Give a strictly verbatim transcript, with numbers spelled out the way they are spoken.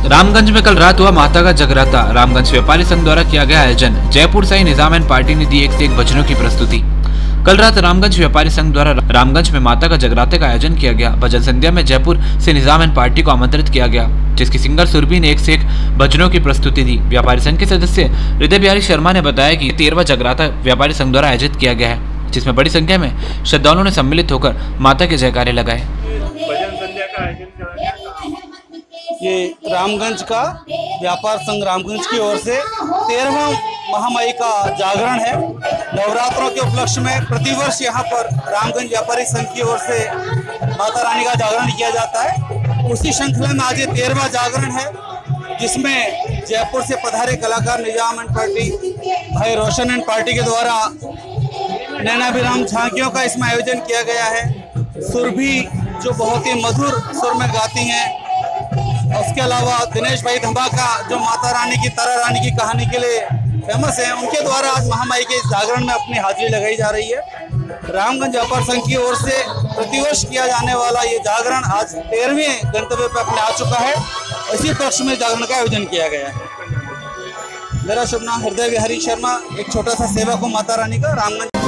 रामगंज में कल रात हुआ माता का जगराता। रामगंज व्यापारी संघ द्वारा किया गया आयोजन। जयपुर से निजाम एंड पार्टी ने दी एक से एक भजनों की प्रस्तुति। कल रात रामगंज व्यापारी संघ द्वारा रामगंज में माता का जगराते का आयोजन किया गया। भजन संध्या में जयपुर से निजाम एंड पार्टी को आमंत्रित किया गया, जिसकी सिंगर सुरभि ने एक से एक भजनों की प्रस्तुति दी। व्यापारी संघ के सदस्य हृदय बिहारी शर्मा ने बताया कि तेरहवां जगराता व्यापारी संघ द्वारा आयोजित किया गया है, जिसमें बड़ी संख्या में श्रद्धालुओं ने सम्मिलित होकर माता के जयकारे लगाए। ये रामगंज का व्यापार संघ रामगंज की ओर से तेरहवां महामाई का जागरण है। नवरात्रों के उपलक्ष्य में प्रतिवर्ष यहाँ पर रामगंज व्यापारी संघ की ओर से माता रानी का जागरण किया जाता है। उसी श्रृंखला में आज ये तेरहवां जागरण है, जिसमें जयपुर से पधारे कलाकार निजाम एंड पार्टी, भाई रोशन एंड पार्टी के द्वारा नैनाभिराम झांकियों का इसमें आयोजन किया गया है। सुरभि जो बहुत ही मधुर सुर में गाती हैं, उसके अलावा दिनेश भाई धमाका जो माता रानी की तारा रानी की कहानी के लिए फेमस है, उनके द्वारा आज महामाई के इस जागरण में अपनी हाजिरी लगाई जा रही है। रामगंज व्यापार संघ की ओर से प्रतिवर्ष किया जाने वाला ये जागरण आज तेरहवें गंतव्य पर अपने आ चुका है। इसी पक्ष में जागरण का आयोजन किया गया है। मेरा शुभ नाम हृदय बिहारी शर्मा, एक छोटा सा सेवक हूँ माता रानी का, रामगंज।